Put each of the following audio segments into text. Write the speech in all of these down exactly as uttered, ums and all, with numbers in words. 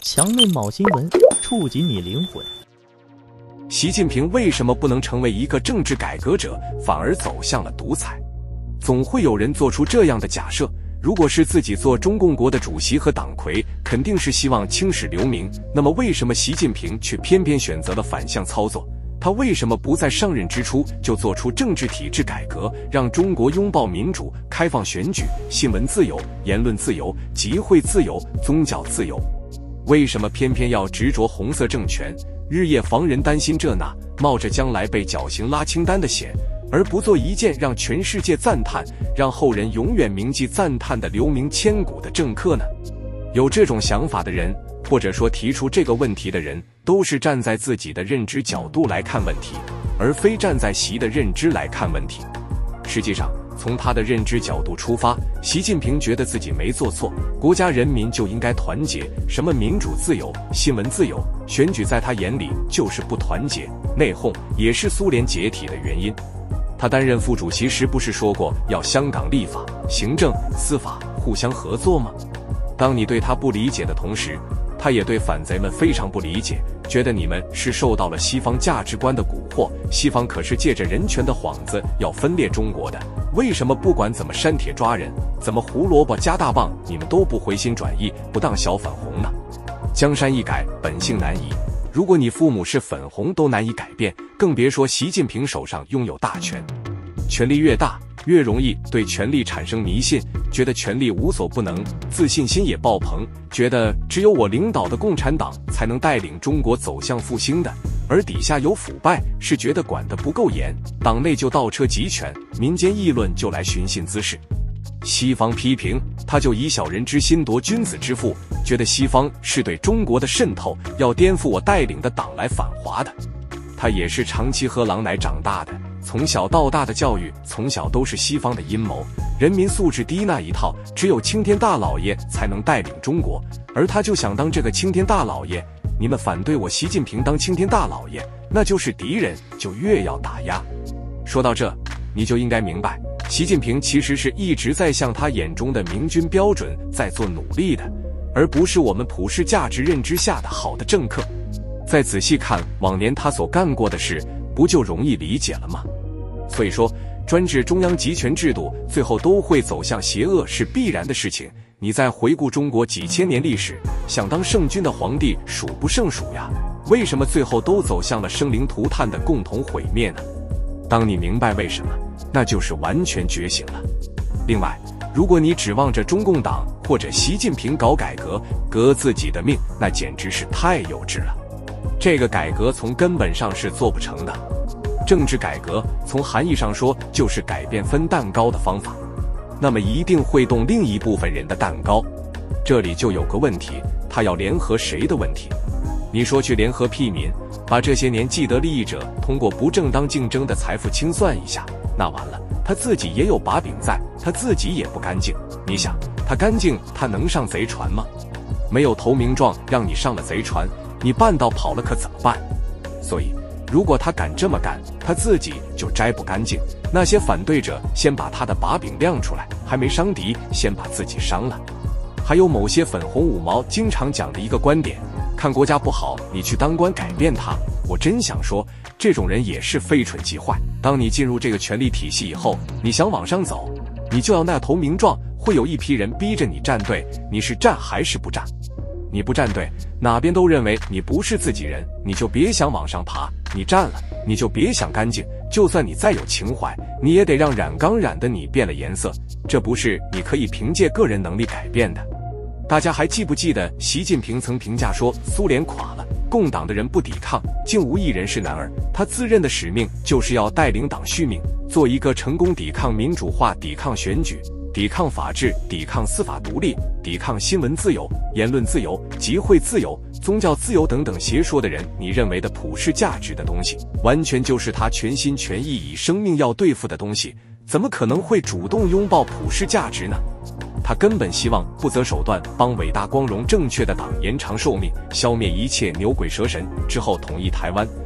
强面某新闻，触及你灵魂。 习近平为什么不能成为一个政治改革者，反而走向了独裁？总会有人做出这样的假设：如果是自己做中共国的主席和党魁，肯定是希望青史留名。那么，为什么习近平却偏偏选择了反向操作？他为什么不在上任之初就做出政治体制改革，让中国拥抱民主、开放选举、新闻自由、言论自由、集会自由、宗教自由？为什么偏偏要执着红色政权，日夜防人担心这那，冒着将来被绞刑拉清单的险，而不做一件让全世界赞叹、让后人永远铭记赞叹的留名千古的政客呢？有这种想法的人，或者说提出这个问题的人，都是站在自己的认知角度来看问题，而非站在习的认知来看问题。实际上，从他的认知角度出发，习近平觉得自己没做错，国家人民就应该团结，什么民主自由、新闻自由、选举在他眼里就是不团结，内讧也是苏联解体的原因。他担任副主席时不是说过要香港立法、行政、司法互相合作吗？当你对他不理解的同时，他也对反贼们非常不理解，觉得你们是受到了西方价值观的蛊惑，西方可是借着人权的幌子要分裂中国的，为什么不管怎么删帖抓人，怎么胡萝卜加大棒，你们都不回心转意，不当小粉红呢？江山易改，本性难移。如果你父母是粉红都难以改变，更别说习近平手上拥有大权。权力越大，越容易对权力产生迷信，觉得权力无所不能，自信心也爆棚，觉得只有我领导的共产党才能带领中国走向复兴的，而底下有腐败，是觉得管得不够严，党内就倒车集权，民间议论就来寻衅滋事。西方批评，他就以小人之心夺君子之腹，觉得西方是对中国的渗透，要颠覆我带领的党来反华的。他也是长期喝狼奶长大的，从小到大的教育从小都是西方的阴谋，人民素质低那一套，只有青天大老爷才能带领中国，而他就想当这个青天大老爷。你们反对我习近平当青天大老爷，那就是敌人，就越要打压。说到这，你就应该明白，习近平其实是一直在向他眼中的明君标准在做努力的，而不是我们普世价值认知下的好的政客。再仔细看往年他所干过的事，不就容易理解了吗？所以说，专制中央集权制度最后都会走向邪恶是必然的事情。你再回顾中国几千年历史，想当圣君的皇帝数不胜数呀，为什么最后都走向了生灵涂炭的共同毁灭呢？当你明白为什么，那就是完全觉醒了。另外，如果你指望着中共党或者习近平搞改革，革自己的命，那简直是太幼稚了。这个改革从根本上是做不成的。政治改革从含义上说就是改变分蛋糕的方法，那么一定会动另一部分人的蛋糕。这里就有个问题，他要联合谁的问题。你说去联合屁民，把这些年既得利益者通过不正当竞争的财富清算一下，那完了，他自己也有把柄在，他自己也不干净。你想，他干净，他能上贼船吗？没有投名状让你上了贼船，你半道跑了可怎么办？所以如果他敢这么干，他自己就摘不干净。那些反对者先把他的把柄亮出来，还没伤敌，先把自己伤了。还有某些粉红五毛经常讲的一个观点，看国家不好，你去当官改变它。我真想说，这种人也是非蠢即坏。当你进入这个权力体系以后，你想往上走，你就要那投名状，会有一批人逼着你站队，你是站还是不站？你不站队，哪边都认为你不是自己人，你就别想往上爬；你站了，你就别想干净。就算你再有情怀，你也得让染缸染的你变了颜色，这不是你可以凭借个人能力改变的。大家还记不记得习近平曾评价说，苏联垮了，共党的人不抵抗，竟无一人是男儿。他自认的使命就是要带领党续命，做一个成功抵抗民主化、抵抗选举、抵抗法治、抵抗司法独立、抵抗新闻自由、言论自由、集会自由、宗教自由等等邪说的人。你认为的普世价值的东西，完全就是他全心全意以生命要对付的东西，怎么可能会主动拥抱普世价值呢？他根本希望不择手段帮伟大光荣正确的党延长寿命，消灭一切牛鬼蛇神，之后统一台湾，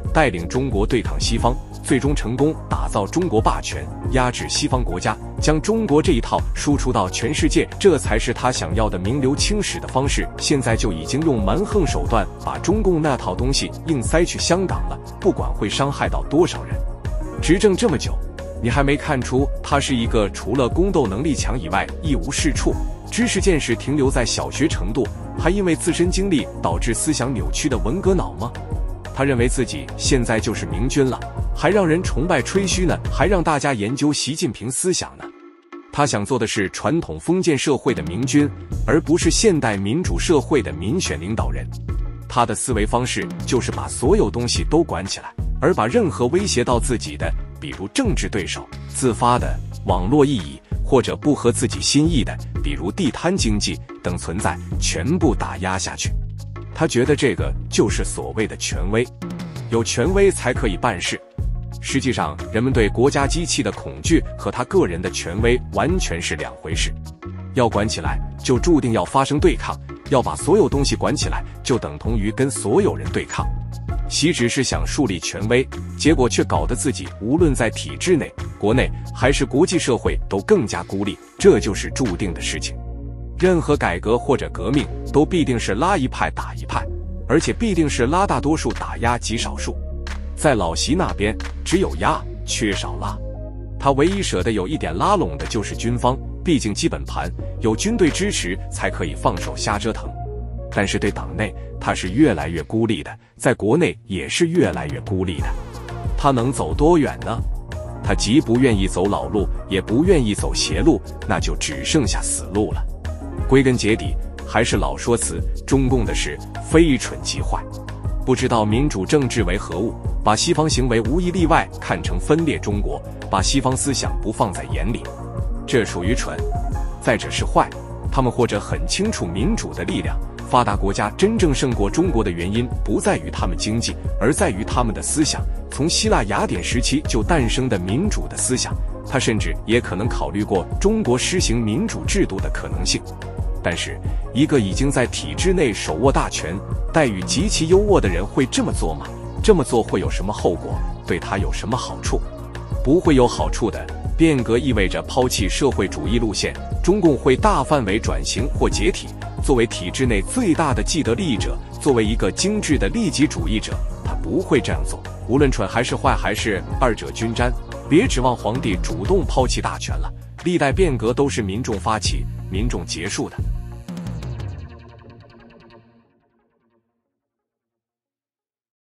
带领中国对抗西方，最终成功打造中国霸权，压制西方国家，将中国这一套输出到全世界，这才是他想要的名留青史的方式。现在就已经用蛮横手段把中共那套东西硬塞去香港了，不管会伤害到多少人。执政这么久，你还没看出他是一个除了宫斗能力强以外一无是处，知识见识停留在小学程度，还因为自身经历导致思想扭曲的文革脑吗？他认为自己现在就是明君了，还让人崇拜吹嘘呢，还让大家研究习近平思想呢。他想做的是传统封建社会的明君，而不是现代民主社会的民选领导人。他的思维方式就是把所有东西都管起来，而把任何威胁到自己的，比如政治对手、自发的、网络异议，或者不合自己心意的，比如地摊经济等存在，全部打压下去。他觉得这个就是所谓的权威，有权威才可以办事。实际上，人们对国家机器的恐惧和他个人的权威完全是两回事。要管起来，就注定要发生对抗；要把所有东西管起来，就等同于跟所有人对抗。习只是想树立权威，结果却搞得自己无论在体制内、国内还是国际社会都更加孤立，这就是注定的事情。任何改革或者革命都必定是拉一派打一派，而且必定是拉大多数打压极少数。在老习那边，只有压，缺少拉。他唯一舍得有一点拉拢的就是军方，毕竟基本盘有军队支持才可以放手瞎折腾。但是对党内，他是越来越孤立的，在国内也是越来越孤立的。他能走多远呢？他既不愿意走老路，也不愿意走邪路，那就只剩下死路了。归根结底，还是老说辞，中共的事非蠢即坏，不知道民主政治为何物，把西方行为无一例外看成分裂中国，把西方思想不放在眼里，这属于蠢。再者是坏，他们或者很清楚民主的力量，发达国家真正胜过中国的原因不在于他们经济，而在于他们的思想。从希腊雅典时期就诞生的民主的思想，他甚至也可能考虑过中国施行民主制度的可能性。但是，一个已经在体制内手握大权、待遇极其优渥的人会这么做吗？这么做会有什么后果？对他有什么好处？不会有好处的。变革意味着抛弃社会主义路线，中共会大范围转型或解体。作为体制内最大的既得利益者，作为一个精致的利己主义者，他不会这样做。无论蠢还是坏，还是二者均沾，别指望皇帝主动抛弃大权了。历代变革都是民众发起、民众结束的。